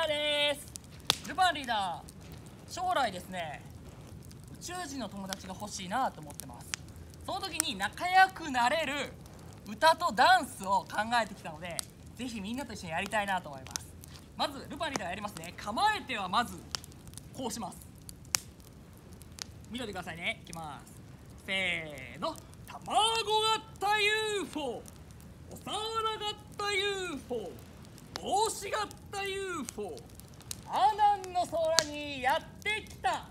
ーです。ルパンリーダー、将来ですね、宇宙人の友達が欲しいなと思ってます。その時に仲良くなれる歌とダンスを考えてきたので、ぜひみんなと一緒にやりたいなと思います。まずルパンリーダーやりますね。構えてはまずこうします。見といてくださいね。いきます。せーの。卵型 UFO、 お皿型 UFO、 帽子型 UFO、 阿南の空にやってきた。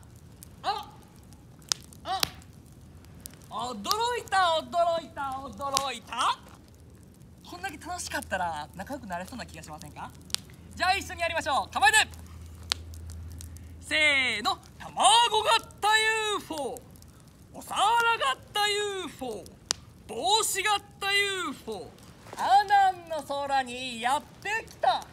驚いた驚いた驚いた。こんだけ楽しかったら仲良くなれそうな気がしませんか？じゃあ一緒にやりましょう。構えて。せーの。卵型 UFO、 お皿型 UFO、 帽子型 UFO、 阿南の空にやってきた。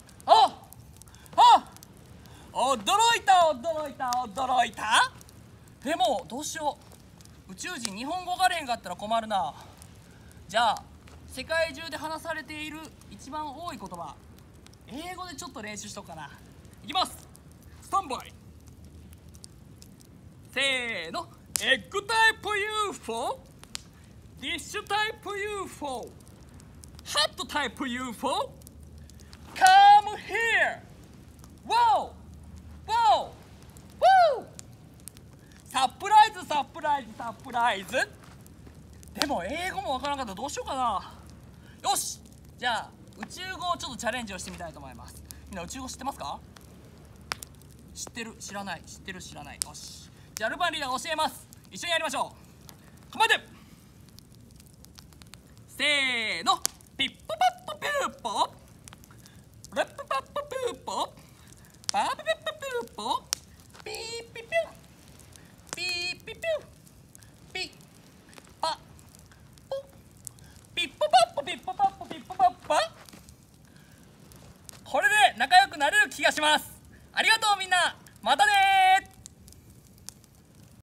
驚いた驚いた驚いた。でもどうしよう、宇宙人日本語がれへんかったら困るな。じゃあ世界中で話されている一番多い言葉、英語でちょっと練習しとくかな。いきます。スタンバイ。せーの。エッグタイプ UFO、 ディッシュタイプ UFO、 ハットタイプ UFO、 Come here、 Wow Wow Wow、 サプライズサプライズサプライズ。でも英語もわからなかったらどうしようかな。よし、じゃあ宇宙語をちょっとチャレンジをしてみたいと思います。みんな宇宙語知ってますか？知ってる知らない、知ってる知らない。よし、じゃあルパンリーダーが教えます。一緒にやりましょう。構えて。せーの。ピッポパッポピューポ、レッポパッポピューポ、パーピピッポピューポ、ピーピピューピーピピューピッパポピッポパッポピッポパッポピッポパッパ。これで仲良くなれる気がします。ありがとうみんな。またねー。